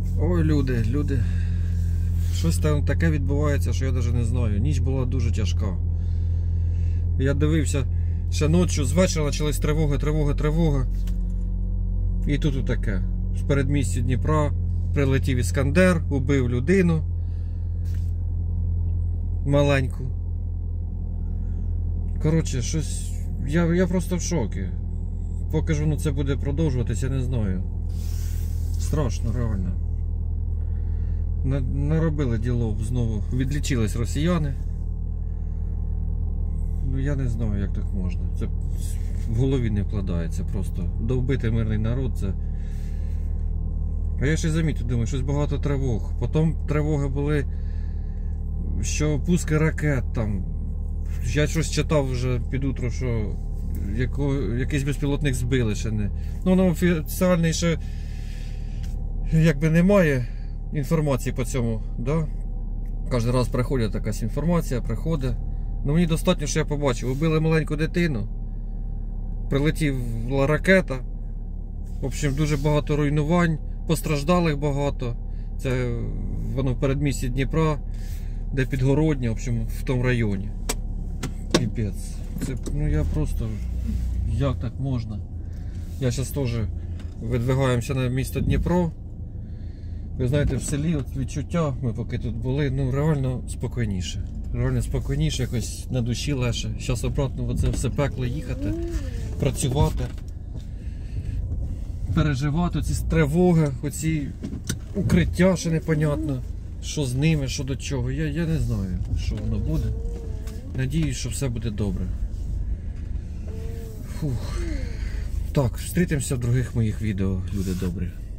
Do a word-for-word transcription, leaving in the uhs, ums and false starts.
Ой, люди, люди. Щось там таке відбувається, що я навіть не знаю. Ніч була дуже тяжка. Я дивився, ще ночі, з вечора почались тривоги, тривоги, тривоги. І тут таке. З передмістя Дніпра прилетів Іскандер, убив людину маленьку. Коротше, щось... Я, я просто в шокі. Поки ж воно це буде продовжуватися, я не знаю. Страшно, реально. Наробили діло знову. Відлічились росіяни. Ну я не знаю, як так можна. Це в голові не вкладається просто. Довбити мирний народ це... А я ще замітив, думаю, щось багато тривог. Потім тривоги були, що пуски ракет там. Я щось читав вже під утро, що яко... якийсь безпілотник збили ще не. Ну, на офіціальний ще якби немає інформації по цьому, да? Кожен раз приходить якась інформація, приходить. Ну мені достатньо, що я побачив. Убили маленьку дитину, прилетіла ракета. В общем, дуже багато руйнувань, постраждалих багато. Це воно в передмісті Дніпра, де Підгородня, в общем, в тому районі. Піпець. Це, ну я просто... Як так можна? Я зараз теж видвигаємося на місто Дніпро. Ви знаєте, в селі от відчуття, ми поки тут були, ну реально спокійніше. Реально спокійніше, якось на душі легше. Зараз обратно в це все пекло їхати, працювати, переживати оці тривоги, оці укриття, ще непонятно, що з ними, що до чого. Я, я не знаю, що воно буде. Надіюсь, що все буде добре. Фух. Так, зустрітимося в других моїх відео, люди добрі.